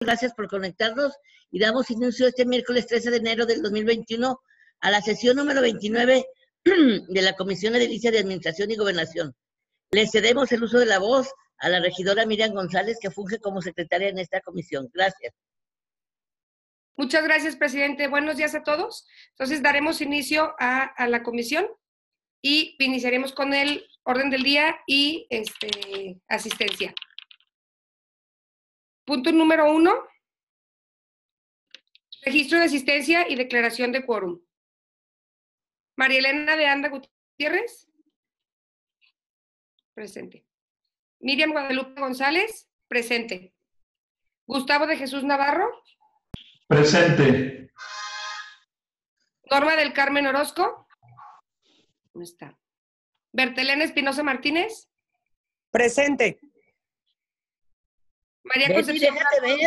Gracias por conectarnos y damos inicio este miércoles 13 de enero del 2021 a la sesión número 29 de la Comisión Edilicia de Administración y Gobernación. Le cedemos el uso de la voz a la regidora Miriam González, que funge como secretaria en esta comisión. Gracias. Muchas gracias, presidente. Buenos días a todos. Entonces, daremos inicio a la comisión y iniciaremos con el orden del día y asistencia. Punto número 1, registro de asistencia y declaración de quórum. María Elena de Anda Gutiérrez. Presente. Miriam Guadalupe González. Presente. Gustavo de Jesús Navarro. Presente. Norma del Carmen Orozco. ¿Dónde está? Bertelena Espinosa Martínez. Presente. María Concepción. Déjate ver.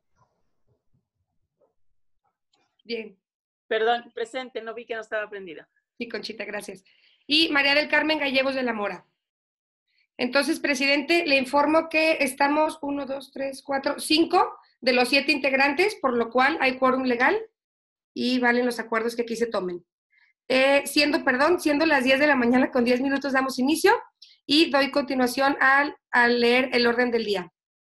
Bien. Perdón, presente, no vi que no estaba prendida. Sí, Conchita, gracias. Y María del Carmen Gallegos de la Mora. Entonces, presidente, le informo que estamos 1, 2, 3, 4, 5 de los 7 integrantes, por lo cual hay quórum legal y valen los acuerdos que aquí se tomen. Siendo las 10 de la mañana con 10 minutos damos inicio y doy continuación al leer el orden del día.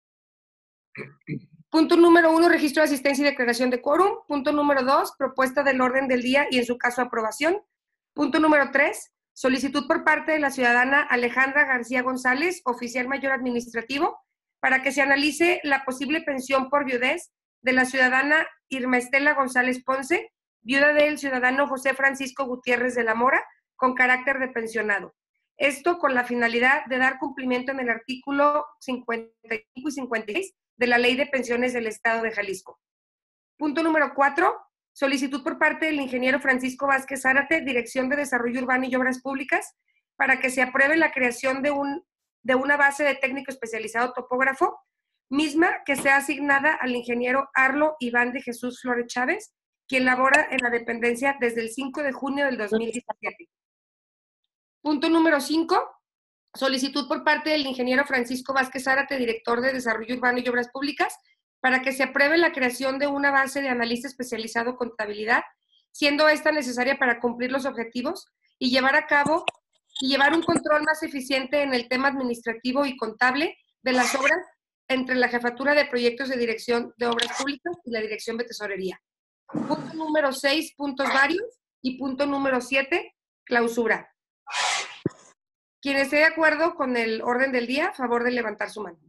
Punto número 1, registro de asistencia y declaración de quórum. Punto número 2, propuesta del orden del día y en su caso aprobación. Punto número 3, solicitud por parte de la ciudadana Alejandra García González, oficial mayor administrativo, para que se analice la posible pensión por viudez de la ciudadana Irma Estela González Ponce, viuda del ciudadano José Francisco Gutiérrez de la Mora, con carácter de pensionado. Esto con la finalidad de dar cumplimiento en el artículo 55 y 56 de la Ley de Pensiones del Estado de Jalisco. Punto número 4, solicitud por parte del ingeniero Francisco Vázquez Zárate, Dirección de Desarrollo Urbano y Obras Públicas, para que se apruebe la creación de una base de técnico especializado topógrafo, misma que sea asignada al ingeniero Arlo Iván de Jesús Flores Chávez, quien labora en la dependencia desde el 5 de junio del 2017. Punto número 5, solicitud por parte del ingeniero Francisco Vázquez Zárate, director de Desarrollo Urbano y Obras Públicas, para que se apruebe la creación de una base de analista especializado en contabilidad, siendo esta necesaria para cumplir los objetivos y llevar un control más eficiente en el tema administrativo y contable de las obras entre la Jefatura de Proyectos de Dirección de Obras Públicas y la Dirección de Tesorería. Punto número 6, puntos varios, y punto número 7, clausura. Quien esté de acuerdo con el orden del día, a favor de levantar su mano.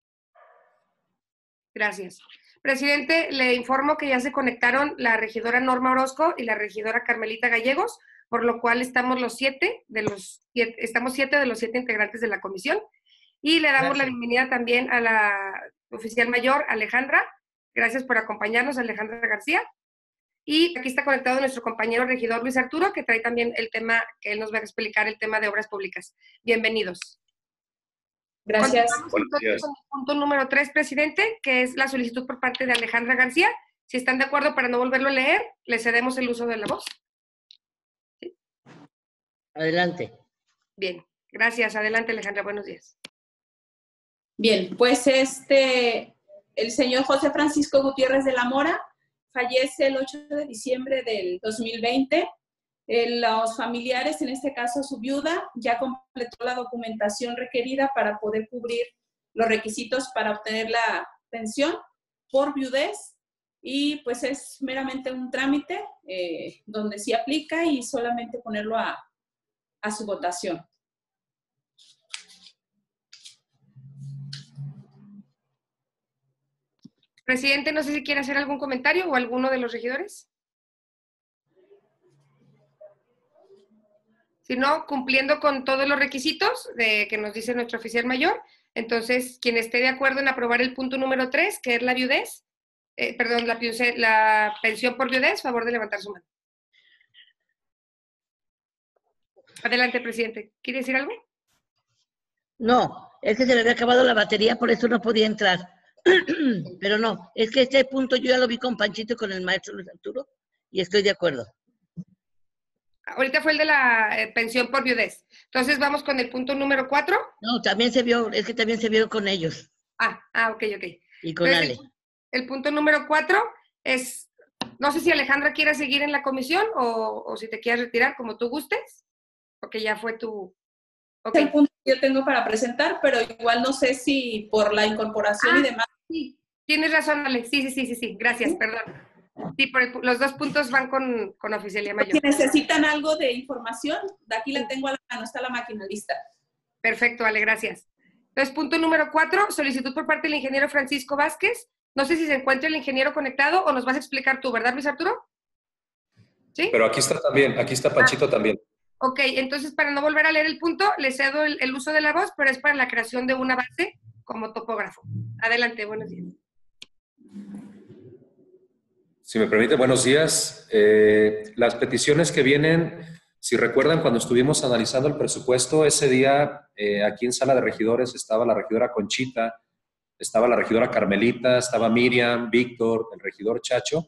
Gracias. Presidente, le informo que ya se conectaron la regidora Norma Orozco y la regidora Carmelita Gallegos, por lo cual estamos 7 de los 7 integrantes de la comisión. Y le damos la bienvenida también a la oficial mayor Alejandra. Gracias por acompañarnos, Alejandra García. Y aquí está conectado nuestro compañero regidor Luis Arturo, que trae también el tema, que él nos va a explicar el tema de obras públicas. Bienvenidos. Gracias. Continuamos entonces con el punto número 3, presidente, que es la solicitud por parte de Alejandra García. Si están de acuerdo, para no volverlo a leer, le cedemos el uso de la voz. ¿Sí? Adelante. Bien, gracias. Adelante, Alejandra. Buenos días. Bien, pues el señor José Francisco Gutiérrez de la Mora fallece el 8 de diciembre del 2020. Los familiares, en este caso su viuda, ya completó la documentación requerida para poder cubrir los requisitos para obtener la pensión por viudez, y pues es meramente un trámite donde sí aplica y solamente ponerlo a su votación. Presidente, no sé si quiere hacer algún comentario o alguno de los regidores. Si no, cumpliendo con todos los requisitos que nos dice nuestro oficial mayor, entonces, quien esté de acuerdo en aprobar el punto número 3, que es la viudez, la pensión por viudez, favor de levantar su mano. Adelante, presidente. ¿Quiere decir algo? No, es que se le había acabado la batería, por eso no podía entrar. Pero no, es que este punto yo ya lo vi con Panchito y con el maestro Luis Arturo y estoy de acuerdo. Ahorita fue el de la pensión por viudez. Entonces vamos con el punto número 4. No, también se vio, es que también se vieron con ellos. Ok. Y con Entonces, Ale. El punto número 4 es, no sé si Alejandra quiere seguir en la comisión o si te quieres retirar, como tú gustes, porque ya fue tu... Ok. Es el punto que yo tengo para presentar, pero igual no sé si por la incorporación y demás. Sí, tienes razón, Alex. Sí. Gracias, perdón. Sí, los 2 puntos van con oficialía mayor. Si necesitan algo de información, de aquí la tengo a la mano, está la máquina lista. Perfecto, Ale, gracias. Entonces, punto número 4, solicitud por parte del ingeniero Francisco Vázquez. No sé si se encuentra el ingeniero conectado o nos vas a explicar tú, ¿verdad, Luis Arturo? ¿Sí? Pero aquí está también, aquí está Panchito también. Ok, entonces para no volver a leer el punto, le cedo el uso de la voz, pero es para la creación de una base como topógrafo. Adelante, buenos días. Si me permite, buenos días. Las peticiones que vienen, si recuerdan, cuando estuvimos analizando el presupuesto, ese día aquí en Sala de Regidores estaba la regidora Conchita, estaba la regidora Carmelita, estaba Miriam, Víctor, el regidor Chacho,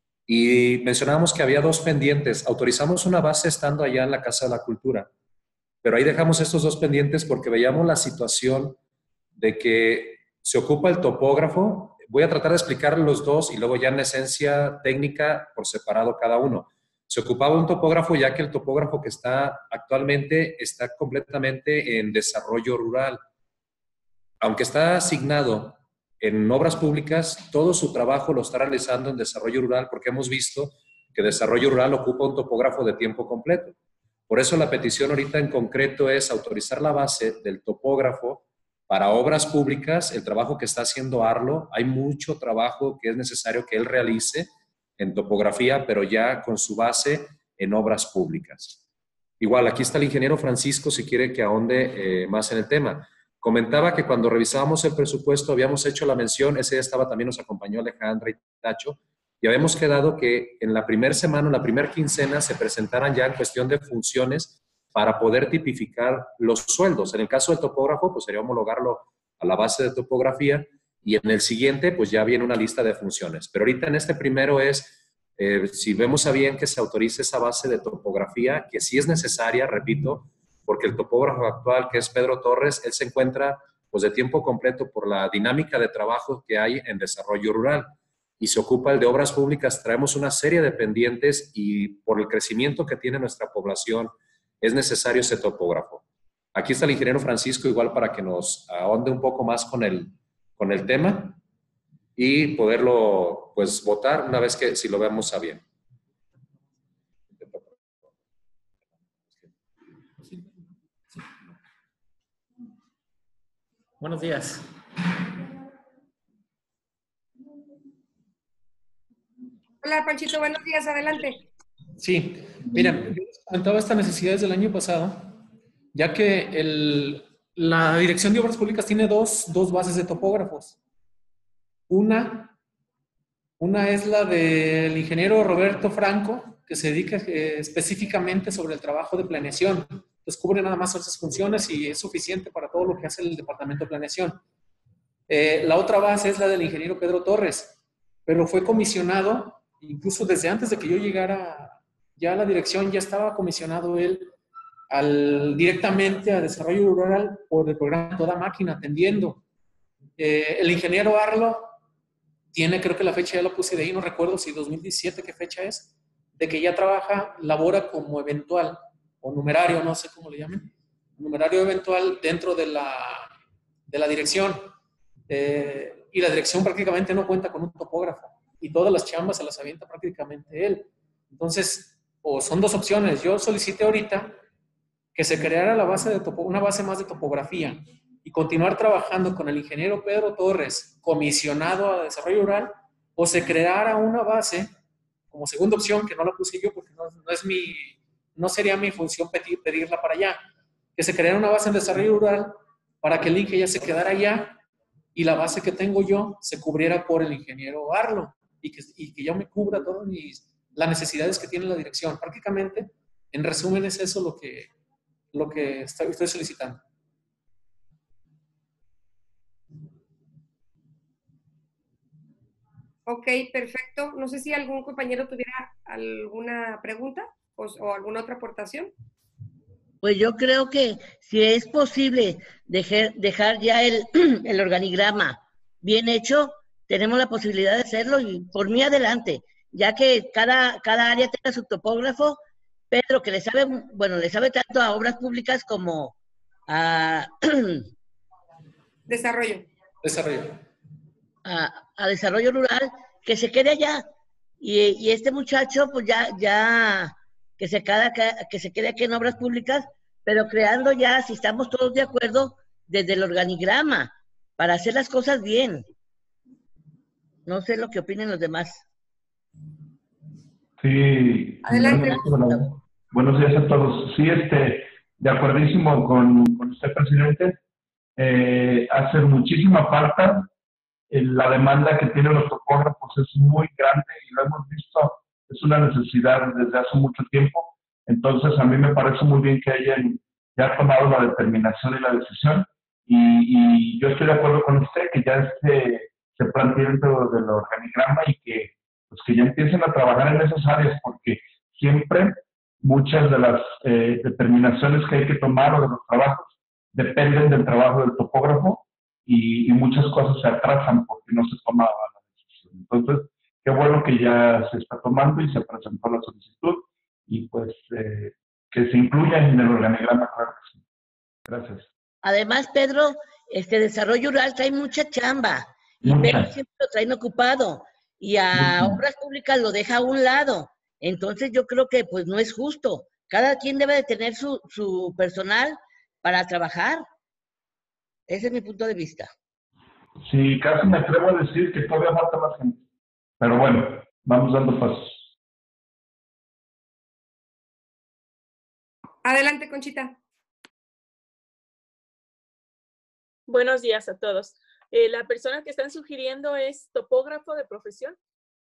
y mencionábamos que había 2 pendientes. Autorizamos una base estando allá en la Casa de la Cultura, pero ahí dejamos estos 2 pendientes porque veíamos la situación de que se ocupa el topógrafo. Voy a tratar de explicar los 2 y luego ya en esencia técnica por separado cada uno. Se ocupaba un topógrafo ya que el topógrafo que está actualmente está completamente en desarrollo rural. Aunque está asignado en obras públicas, todo su trabajo lo está realizando en desarrollo rural porque hemos visto que desarrollo rural ocupa un topógrafo de tiempo completo. Por eso la petición ahorita en concreto es autorizar la base del topógrafo para obras públicas, el trabajo que está haciendo Arlo. Hay mucho trabajo que es necesario que él realice en topografía, pero ya con su base en obras públicas. Igual, aquí está el ingeniero Francisco, si quiere que ahonde más en el tema. Comentaba que cuando revisábamos el presupuesto habíamos hecho la mención, ese día estaba también, nos acompañó Alejandra y Tacho, y habíamos quedado que en la primera semana, en la primera quincena, se presentaran ya en cuestión de funciones para poder tipificar los sueldos. En el caso del topógrafo, pues sería homologarlo a la base de topografía, y en el siguiente, pues ya viene una lista de funciones. Pero ahorita en este primero es, si vemos a bien que se autorice esa base de topografía, que sí es necesaria, repito, porque el topógrafo actual, que es Pedro Torres, él se encuentra pues de tiempo completo por la dinámica de trabajo que hay en desarrollo rural, y se ocupa el de obras públicas. Traemos una serie de pendientes y por el crecimiento que tiene nuestra población es necesario ese topógrafo. Aquí está el ingeniero Francisco, igual para que nos ahonde un poco más con el tema y poderlo pues votar una vez que si lo vemos a bien. Buenos días. Hola, Panchito, buenos días, adelante. Sí, mira, yo les comentaba estas necesidades del año pasado, ya que la Dirección de Obras Públicas tiene dos bases de topógrafos. Una es la del ingeniero Roberto Franco, que se dedica específicamente sobre el trabajo de planeación. Entonces cubre nada más esas funciones y es suficiente para todo lo que hace el Departamento de Planeación. La otra base es la del ingeniero Pedro Torres, pero fue comisionado, incluso desde antes de que yo llegara ya a la dirección, ya estaba comisionado él directamente a Desarrollo Rural por el programa Toda Máquina, atendiendo. El ingeniero Arlo tiene, creo que la fecha ya la puse de ahí, no recuerdo si 2017, qué fecha es, de que ya labora como eventual, o numerario, no sé cómo le llamen, numerario eventual dentro de la dirección. Y la dirección prácticamente no cuenta con un topógrafo, y todas las chambas se las avienta prácticamente él. Entonces, son 2 opciones. Yo solicité ahorita que se creara una base más de topografía y continuar trabajando con el ingeniero Pedro Torres, comisionado a Desarrollo Rural, o se creara una base como segunda opción, que no la puse yo porque no sería mi función pedirla para allá, que se creara una base en Desarrollo Rural para que el INGE ya se quedara allá y la base que tengo yo se cubriera por el ingeniero Arlo y que yo me cubra todas las necesidades que tiene la dirección. Prácticamente, en resumen, es eso lo que estoy solicitando. Ok, perfecto. No sé si algún compañero tuviera alguna pregunta o alguna otra aportación. Pues yo creo que si es posible dejar ya el organigrama bien hecho, tenemos la posibilidad de hacerlo y por mí adelante, ya que cada área tenga su topógrafo. Pedro, que le sabe tanto a obras públicas como a, Desarrollo. a desarrollo rural, que se quede allá. Y este muchacho, pues ya que se quede aquí en obras públicas, pero creando ya, si estamos todos de acuerdo, desde el organigrama, para hacer las cosas bien. No sé lo que opinen los demás. Sí. Adelante. Buenos días a todos. Sí, de acuerdísimo con usted, presidente. Hace muchísima falta. La demanda que tienen los topógrafos es muy grande y lo hemos visto, es una necesidad desde hace mucho tiempo. Entonces, a mí me parece muy bien que hayan ya tomado la determinación y la decisión. Y yo estoy de acuerdo con usted que ya se plantee dentro del organigrama y que ya empiecen a trabajar en esas áreas, porque siempre muchas de las determinaciones que hay que tomar o de los trabajos dependen del trabajo del topógrafo y muchas cosas se atrasan porque no se toma la decisión. Entonces, qué bueno que ya se está tomando y se presentó la solicitud y pues que se incluya en el organigrama, claro que sí. Gracias. Además, Pedro, desarrollo rural trae mucha chamba y Pedro siempre lo traen ocupado y a obras públicas lo deja a un lado. Entonces yo creo que pues no es justo. Cada quien debe de tener su personal para trabajar. Ese es mi punto de vista. Sí, casi me atrevo a decir que todavía falta más gente. Pero bueno, vamos dando pasos. Adelante, Conchita. Buenos días a todos. ¿La persona que están sugiriendo es topógrafo de profesión?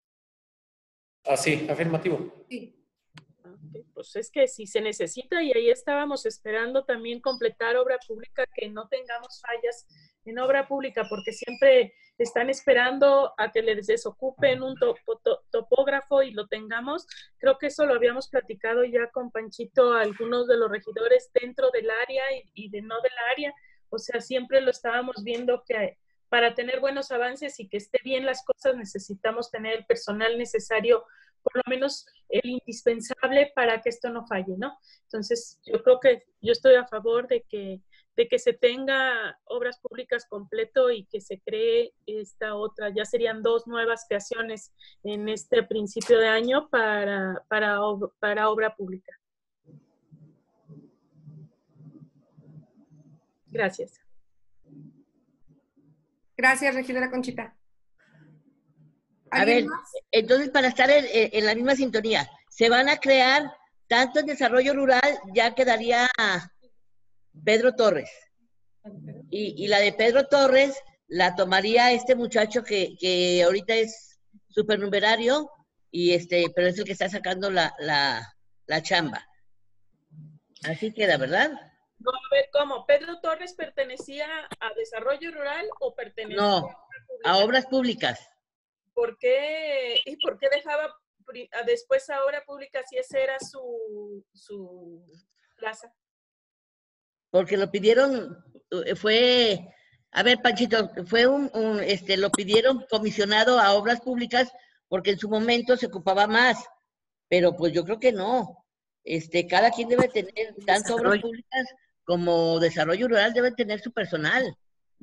Sí, afirmativo. Sí. Okay, pues es que si se necesita, y ahí estábamos esperando también completar obra pública, que no tengamos fallas en obra pública, porque siempre están esperando a que les desocupen un topógrafo y lo tengamos. Creo que eso lo habíamos platicado ya con Panchito, algunos de los regidores dentro del área y de no del área. O sea, siempre lo estábamos viendo que para tener buenos avances y que esté bien las cosas necesitamos tener el personal necesario, por lo menos el indispensable para que esto no falle, ¿no? Entonces, yo creo que yo estoy a favor de que se tenga obras públicas completo y que se cree esta otra. Ya serían 2 nuevas creaciones en este principio de año para obra pública. Gracias. Gracias, regidora Conchita. A ver, entonces para estar en la misma sintonía, se van a crear tanto en desarrollo rural, ya quedaría Pedro Torres. Y la de Pedro Torres la tomaría este muchacho que ahorita es supernumerario, pero es el que está sacando la chamba. Así queda, ¿verdad? No, a ver, ¿cómo? ¿Pedro Torres pertenecía a desarrollo rural o pertenecía a obras públicas? ¿Por qué? ¿Y por qué dejaba después a obra pública si esa era su plaza? Porque lo pidieron, a ver, Panchito, lo pidieron comisionado a obras públicas porque en su momento se ocupaba más, pero pues yo creo que no. Cada quien debe tener, tanto obras públicas como desarrollo rural, deben tener su personal.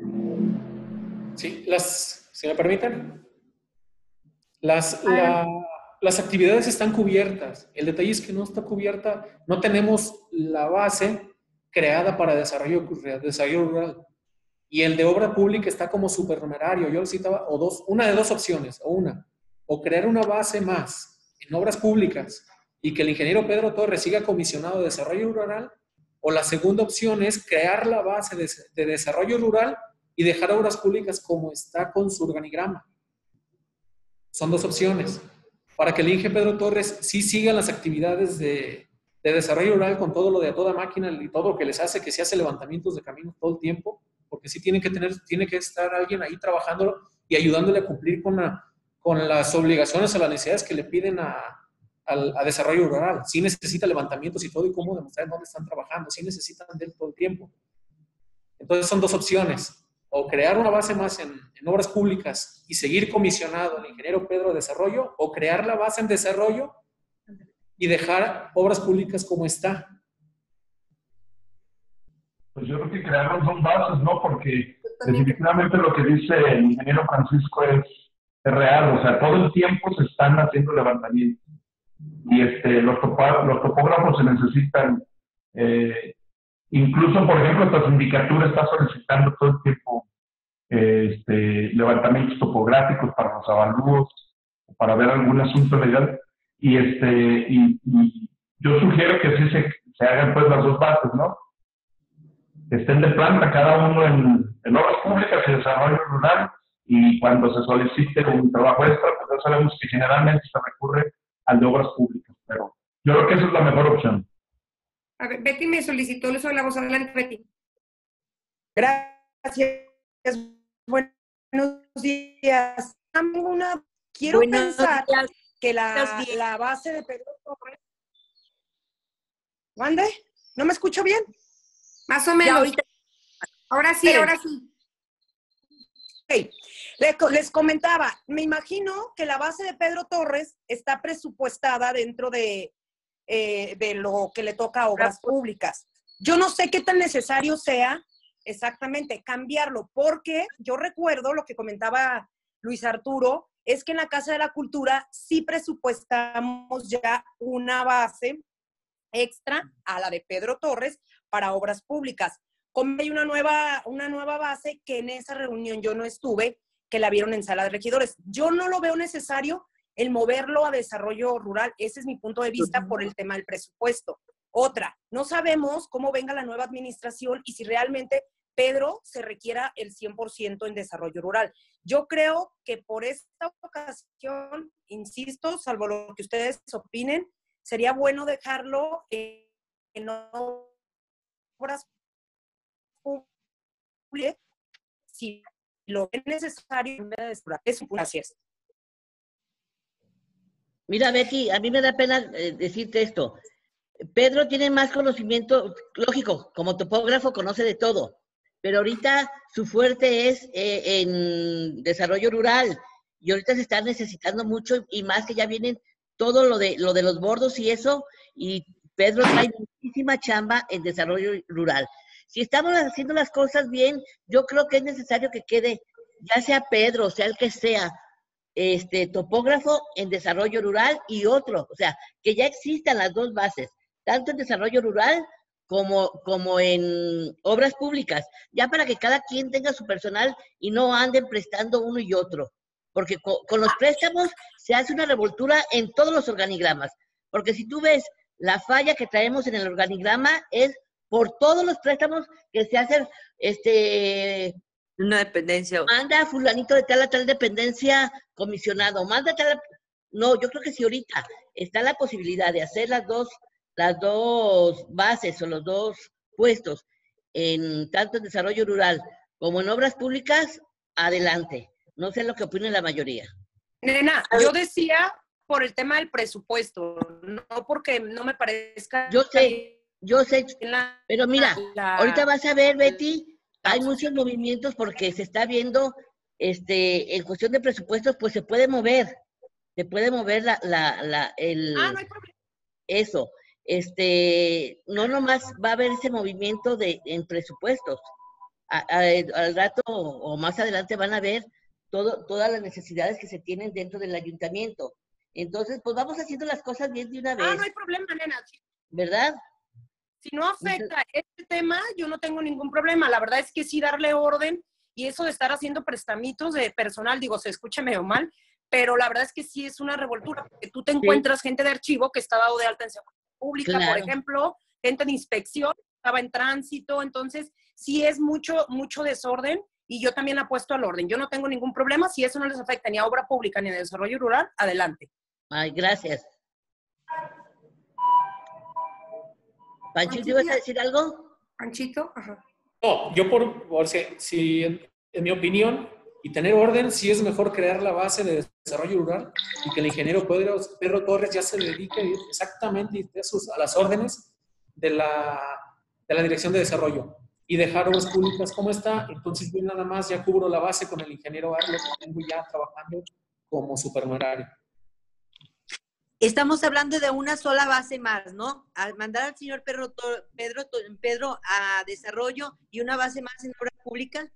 Sí, si me permiten, las actividades están cubiertas. El detalle es que no está cubierta, no tenemos la base creada para desarrollo rural. Y el de obra pública está como supernumerario. Yo lo citaba, una de dos opciones, o crear una base más en obras públicas y que el ingeniero Pedro Torres siga comisionado de desarrollo rural, o la segunda opción es crear la base de desarrollo rural y dejar obras públicas como está con su organigrama. Son 2 opciones. Para que el ingeniero Pedro Torres sí siga las actividades de desarrollo rural con todo lo de a toda máquina y todo lo que les hace, que se hace levantamientos de caminos todo el tiempo, porque sí tiene que estar alguien ahí trabajándolo y ayudándole a cumplir con las obligaciones o las necesidades que le piden a desarrollo rural. Sí necesita levantamientos y todo, y cómo demostrar dónde están trabajando. Sí necesitan de él todo el tiempo. Entonces son 2 opciones. o crear una base más en obras públicas y seguir comisionado el ingeniero Pedro de desarrollo, o crear la base en desarrollo y dejar obras públicas como está. Pues yo creo que crearon son bases, ¿no? Porque definitivamente lo que dice el ingeniero Francisco es real, o sea, todo el tiempo se están haciendo levantamientos. Y los topógrafos se necesitan, incluso, por ejemplo, esta sindicatura está solicitando todo el tiempo levantamientos topográficos para los avalúos, para ver algún asunto legal. Y yo sugiero que sí se hagan pues las dos bases, ¿no? Que estén de planta cada uno en obras públicas y desarrollo rural, y cuando se solicite un trabajo extra, pues ya sabemos que generalmente se recurre al de obras públicas, pero yo creo que esa es la mejor opción. A ver, Betty me solicitó el uso de la voz. Adelante, Betty. Gracias. Buenos días. Quiero pensar que la base de Pedro Torres... ¿Mande? ¿No me escucho bien? Más o menos. Ahorita. Ahora sí, ahora sí. Okay. Les comentaba, me imagino que la base de Pedro Torres está presupuestada dentro de lo que le toca a obras públicas. Yo no sé qué tan necesario sea exactamente cambiarlo, porque yo recuerdo lo que comentaba Luis Arturo, es que en la Casa de la Cultura sí presupuestamos ya una base extra a la de Pedro Torres para obras públicas. Como hay una nueva base que en esa reunión yo no estuve, que la vieron en sala de regidores. Yo no lo veo necesario el moverlo a desarrollo rural. Ese es mi punto de vista por el tema del presupuesto. Otra, no sabemos cómo venga la nueva administración y si realmente Pedro se requiera el 100% en desarrollo rural. Yo creo que por esta ocasión, insisto, salvo lo que ustedes opinen, sería bueno dejarlo en obras públicas si lo ven necesario. Gracias. Mira, Betty, a mí me da pena decirte esto. Pedro tiene más conocimiento, lógico, como topógrafo conoce de todo, pero ahorita su fuerte es en desarrollo rural, y ahorita se está necesitando mucho, y más que ya vienen todo lo de los bordos y eso, y Pedro trae muchísima chamba en desarrollo rural. Si estamos haciendo las cosas bien, yo creo que es necesario que quede, ya sea Pedro, sea el que sea, topógrafo en desarrollo rural y otro, o sea, que ya existan las dos bases, tanto en desarrollo rural como en obras públicas, ya para que cada quien tenga su personal y no anden prestando uno y otro, porque con los préstamos se hace una revoltura en todos los organigramas, porque si tú ves la falla que traemos en el organigrama es por todos los préstamos que se hacen, una dependencia. Manda a fulanito de tal a tal dependencia comisionado, manda a tal... No, yo creo que si ahorita está la posibilidad de hacer las dos bases o los dos puestos, tanto en desarrollo rural como en obras públicas, adelante. No sé lo que opine la mayoría. Nena, yo decía por el tema del presupuesto, no porque no me parezca... Yo sé, pero mira, ahorita vas a ver, Betty, hay muchos movimientos porque se está viendo, en cuestión de presupuestos, pues se puede mover no hay problema. Eso, no nomás va a haber ese movimiento en presupuestos. Al rato o más adelante van a ver todas las necesidades que se tienen dentro del ayuntamiento. Entonces, pues vamos haciendo las cosas bien de una vez. No hay problema, nena. ¿Verdad? Si no afecta este tema, yo no tengo ningún problema. La verdad es que sí darle orden y eso de estar haciendo prestamitos de personal, digo, se escucha medio mal, pero la verdad es que sí es una revoltura, porque tú te encuentras gente de archivo que está dado de alta en seguridad pública, claro, por ejemplo, gente de inspección, estaba en tránsito, entonces sí es mucho desorden y yo también apuesto al orden. Yo no tengo ningún problema, si eso no les afecta ni a obra pública ni a desarrollo rural, adelante. Ay, gracias. ¿Panchito, ibas a decir algo? ¿Panchito? Ajá. No, yo si en mi opinión, y tener orden, sí es mejor crear la base de desarrollo rural y que el ingeniero Pedro Torres ya se dedique exactamente a las órdenes de la Dirección de Desarrollo. y dejar obras públicas como está. Entonces yo nada más ya cubro la base con el ingeniero Arlo, que tengo ya trabajando como supernumerario. Estamos hablando de una sola base más, ¿no? Al mandar al señor Pedro a desarrollo y una base más en obra pública.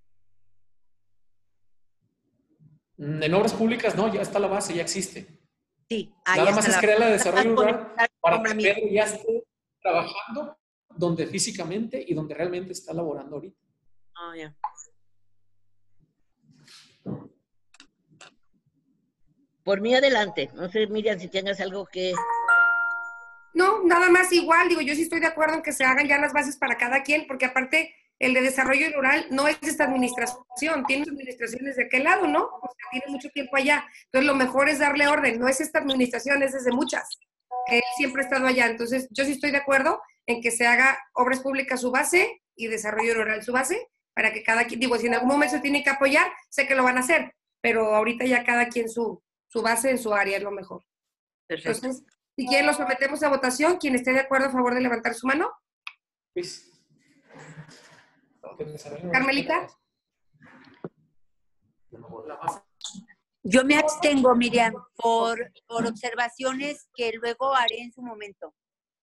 En obras públicas no, ya está la base, ya existe. Sí. Nada más es crear la de desarrollo rural para que mía. Pedro ya esté trabajando donde físicamente y donde realmente está laborando ahorita. Oh, ya. Por mí adelante. No sé, Miriam, si tengas algo que... No, nada más igual, digo, yo sí estoy de acuerdo en que se hagan ya las bases para cada quien, porque aparte el de desarrollo rural no es esta administración, tiene administraciones de aquel lado, ¿no? O sea, tiene mucho tiempo allá. Entonces lo mejor es darle orden, no es esta administración, es desde muchas, que él siempre ha estado allá. Entonces yo sí estoy de acuerdo en que se haga obras públicas su base y desarrollo rural su base, para que cada quien, digo, si en algún momento se tiene que apoyar, sé que lo van a hacer, pero ahorita ya cada quien su base en su área es lo mejor. Perfecto. Entonces, si quieren, lo sometemos a votación. Quien esté de acuerdo, a favor de levantar su mano. Luis. Carmelita. Yo me abstengo, Miriam, por observaciones que luego haré en su momento.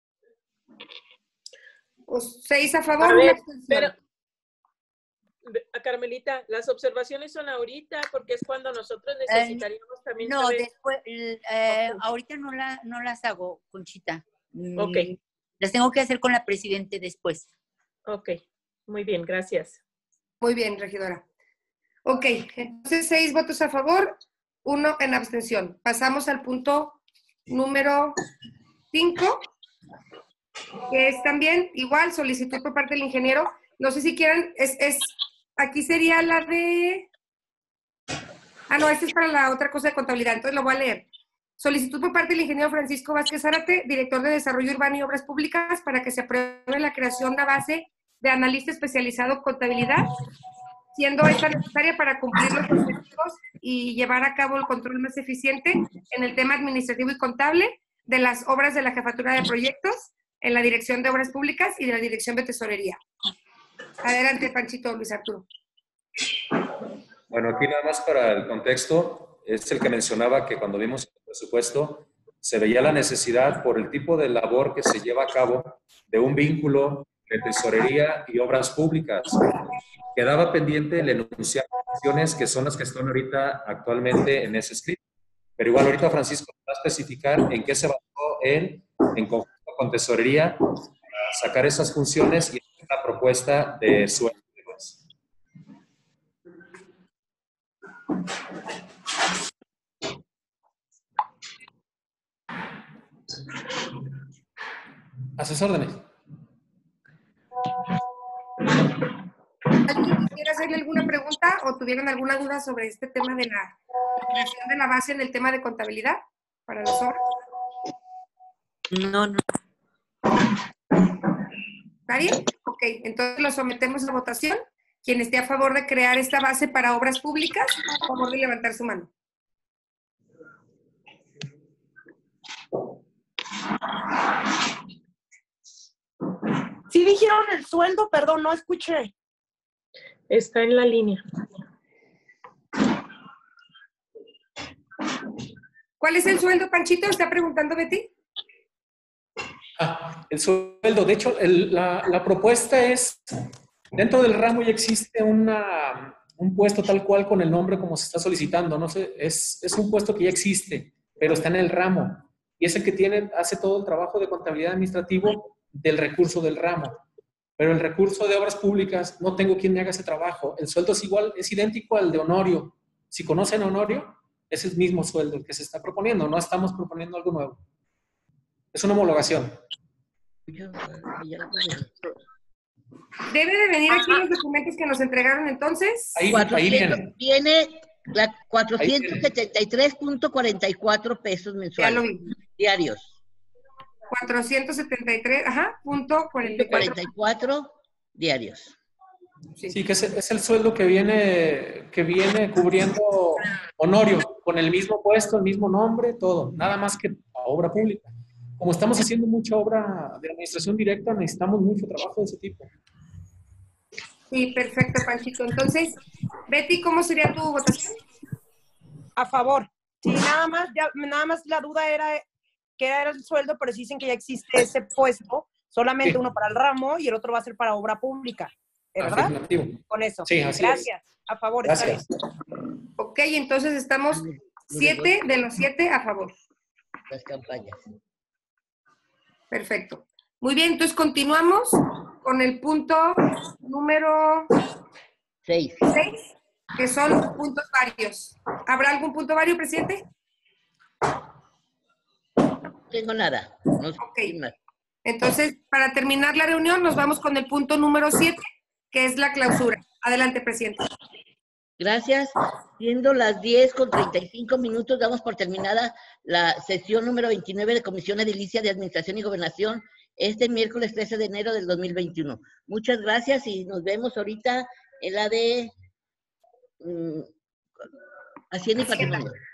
Pues 6 a favor, A ver, una abstención. pero, Carmelita, las observaciones son ahorita porque es cuando nosotros necesitaríamos también No, saber. después, ahorita no las hago, Conchita. Ok. Las tengo que hacer con la presidente después. Ok, muy bien, gracias. Muy bien, regidora. Ok, entonces 6 votos a favor, 1 en abstención. Pasamos al punto número 5, que es también igual solicitud por parte del ingeniero. No sé si quieran, aquí sería la de... no, esta es para la otra cosa de contabilidad, entonces lo voy a leer. Solicitud por parte del ingeniero Francisco Vázquez Zárate, director de Desarrollo Urbano y Obras Públicas, para que se apruebe la creación de base de analista especializado en contabilidad, siendo esta necesaria para cumplir los objetivos y llevar a cabo el control más eficiente en el tema administrativo y contable de las obras de la Jefatura de Proyectos, en la Dirección de Obras Públicas y de la Dirección de Tesorería. Adelante, Panchito, Luis Arturo. Bueno, aquí nada más para el contexto, es el que mencionaba que cuando vimos el presupuesto se veía la necesidad por el tipo de labor que se lleva a cabo de un vínculo de tesorería y obras públicas. Quedaba pendiente el enunciar acciones que son las que están ahorita actualmente en ese escrito. Pero igual ahorita Francisco va a especificar en qué se basó él en conjunto con tesorería para sacar esas funciones y la propuesta de su A sus órdenes. ¿Alguien quisiera hacerle alguna pregunta o tuvieran alguna duda sobre este tema de la creación de la base en el tema de contabilidad para las obras? No. ¿Está bien? Ok, entonces lo sometemos a votación. Quien esté a favor de crear esta base para obras públicas, a favor de levantar su mano. Sí dijeron el sueldo, perdón, no escuché. Está en la línea. ¿Cuál es el sueldo, Panchito? ¿Está preguntando Betty? El sueldo. De hecho, la propuesta es, dentro del ramo ya existe un puesto tal cual con el nombre como se está solicitando. No sé, es un puesto que ya existe, pero está en el ramo. Y es el que hace todo el trabajo de contabilidad administrativo del recurso del ramo. Pero el recurso de obras públicas, no tengo quien me haga ese trabajo. El sueldo es igual, es idéntico al de Honorio. Si conocen a Honorio, es el mismo sueldo el que se está proponiendo. No estamos proponiendo algo nuevo. Es una homologación. Debe de venir aquí los documentos que nos entregaron entonces. Ahí viene. Viene 473.44 pesos mensuales. Ya lo vi. Diarios. 473, punto 44. 44 diarios. Sí, que es el sueldo que viene cubriendo Honorio, con el mismo puesto, el mismo nombre, todo. Nada más que a obra pública. Como estamos haciendo mucha obra de administración directa, necesitamos mucho trabajo de ese tipo. Sí, perfecto, Panchito. Entonces, Betty, ¿cómo sería tu votación? A favor. Sí, nada más la duda era que era el sueldo, pero sí dicen que ya existe ese puesto, solamente uno para el ramo y el otro va a ser para obra pública, ¿verdad? Afirmativo. Con eso. Sí, así Gracias. A favor, está Gracias. bien. Ok, entonces estamos 7 de los 7 a favor. Las campañas. Perfecto. Muy bien, entonces continuamos con el punto número 6. 6, que son puntos varios. ¿Habrá algún punto vario, presidente? No tengo nada. No sé Ok. más. Entonces, para terminar la reunión, nos vamos con el punto número 7, que es la clausura. Adelante, presidente. Gracias. Siendo las 10:35, damos por terminada la sesión número 29 de Comisión Edilicia de Administración y Gobernación este miércoles 13 de enero del 2021. Muchas gracias y nos vemos ahorita en la de Hacienda y Patrimonio.